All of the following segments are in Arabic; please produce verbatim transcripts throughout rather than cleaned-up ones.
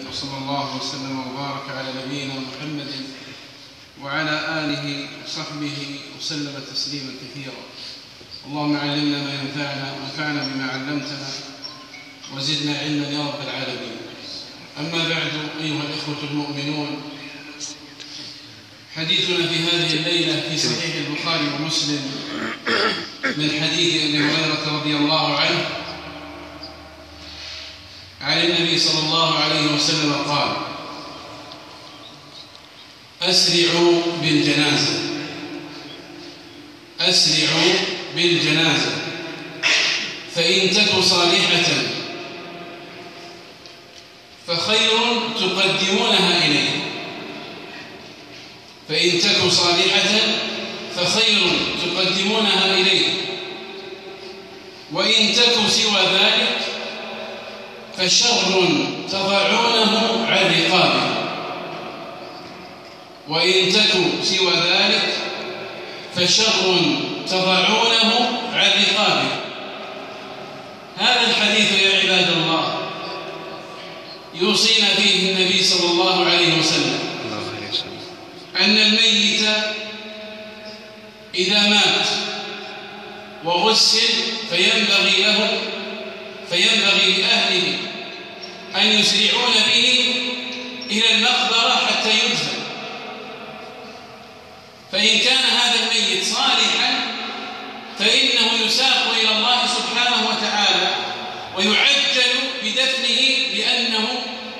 وصلى الله وسلم وبارك على نبينا محمد وعلى آله وصحبه وسلم تسليما كثيرا. اللهم علمنا ما ينفعنا وانفعنا بما علمتنا وزدنا علما يا رب العالمين. أما بعد أيها الإخوة المؤمنون، حديثنا في هذه الليلة في صحيح البخاري ومسلم من حديث أبي هريرة رضي الله عنه عن النبي صلى الله عليه وسلم قال: أسرعوا بالجنازة أسرعوا بالجنازة فإن تك صالحة فخير تقدمونها إليه فإن تك صالحة فخير تقدمونها إليه وإن تك سوى ذلك فشر تضعونه عن رقابه وإن تك سوى ذلك فشر تضعونه عن رقابه. هذا الحديث يا عباد الله يوصينا فيه النبي صلى الله عليه وسلم أن الميت إذا مات وغسل فينبغي له فينبغي لأهله أن يسرعون به إلى المقبرة حتى يدفن. فإن كان هذا الميت صالحا فإنه يساق إلى الله سبحانه وتعالى ويعجل بدفنه لأنه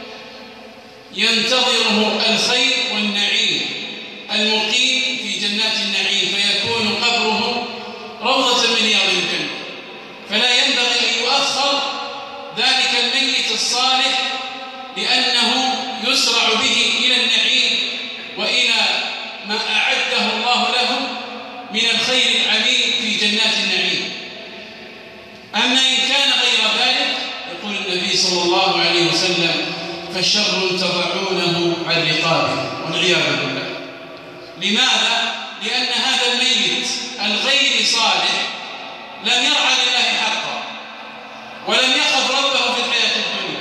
ينتظره الخير والنعيم المقيم في جنات النعيم، فيكون قبره روضة من رياض الجنة. فلا ينبغي أن يؤخر ذلك الميت الصالح لأنه يسرع به إلى النعيم وإلى ما أعده الله له من الخير العميم في جنات النعيم. أما إن كان غير ذلك يقول النبي صلى الله عليه وسلم: فالشر تضعونه عن رقابه، والعياذ بالله. لماذا؟ لأن هذا الميت الغير صالح لم يرعى لله حقا ولم يخف ربه في الحياة الدنيا.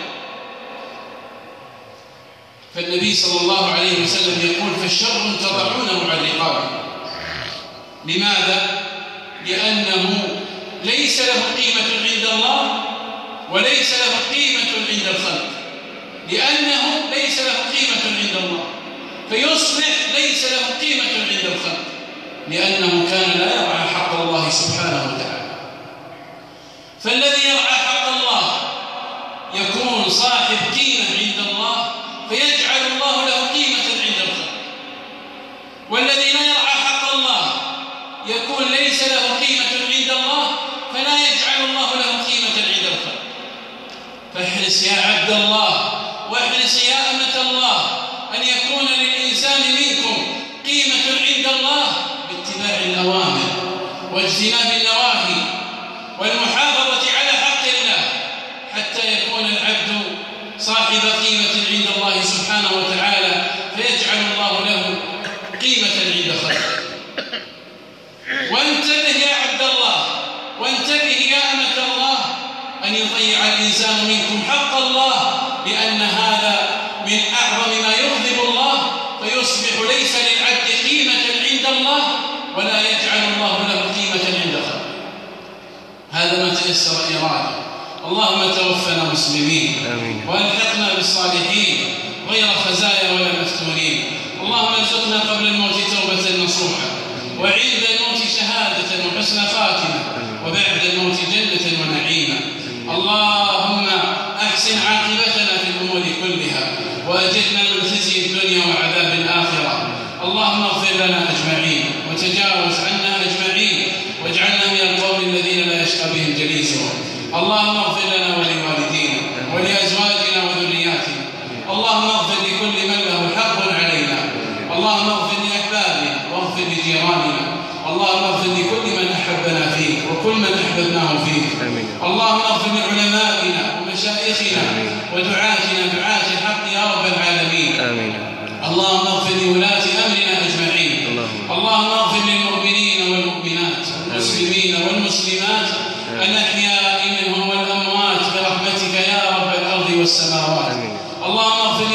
فالنبي صلى الله عليه وسلم يقول: فالشر تضعونه عن رقابه. لماذا؟ لأنه ليس له قيمة عند الله وليس له قيمة عند الخلق، لأنه ليس له قيمة عند الله فيصبح ليس له قيمة عند الخلق لأنه كان لا يرعى حق الله سبحانه وتعالى. فالذي يرعى حق الله يكون صاحب قيمة عند الله فيجعل الله له قيمة عند الخلق، والذي لا يرعى حق الله يكون ليس له قيمة عند الله فلا يجعل الله له قيمة عند الخلق. فاحرص يا عبد الله واحرص يا أمة الله أن يكون للإنسان منكم قيمة عند الله باتباع الأوامر واجتناب النواهي والمحافظة على حق الله حتى يكون العبد صاحب قيمة عند الله سبحانه وتعالى فيجعل الله له قيمة عند خلقه. وانتبه يا عبد الله وانتبه يا أمة الله أن يضيع الإنسان منكم حق الله، لأن هذا من أعظم ما يغضب الله فيصبح ليس للعبد قيمة عند الله ولا يجعل الله له قيمة عند خلقه. هذا ما تيسر إراده. اللهم توفنا مسلمين والحقنا بالصالحين غير خزايا ولا مفتونين. اللهم ارزقنا قبل الموت توبة نصوحة وعند الموت شهادة وحسن خاتمة وبعد الموت جنة ونعيما. اللهم أحسن عاقبتنا في الأمور كلها وأجرنا من خزي الدنيا وعذاب الآخرة. اللهم اغفر لنا أجمعين وتجاوز عنا أجمعين واجعلنا من القوم الذين لا يشقى بهم جليسهم. اللهم اغفر لنا ولوالدينا ولأزواجنا وذرياتنا. اللهم اغفر لكل من له حق علينا. اللهم اغفر لأحبابنا واغفر لجيراننا. اللهم اغفر لكل من أحبنا فيك وكل من أحببناه فيك. اللهم اغفر لعلمائنا ومشايخنا ودعاتنا دعاة الحق يا رب العالمين. آمين. اللهم اغفر لولاة أمرنا أجمعين. اللهم اغفر للمؤمنين والمؤمنات والمسلمين والمسلمات الأحياء منهم والأموات برحمتك يا رب الأرض والسماوات. اللهم اغفر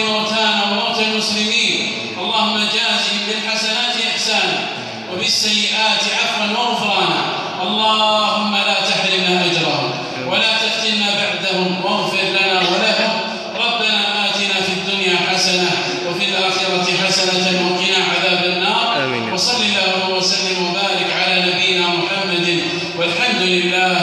وبالسيئات عفوا وغفرانا. اللهم لا تحرمنا أجرهم ولا تفتنا بعدهم واغفر لنا ولهم. ربنا آتنا في الدنيا حسنة وفي الآخرة حسنة وقنا عذاب النار. وصل اللهم وسلم وبارك على نبينا محمد والحمد لله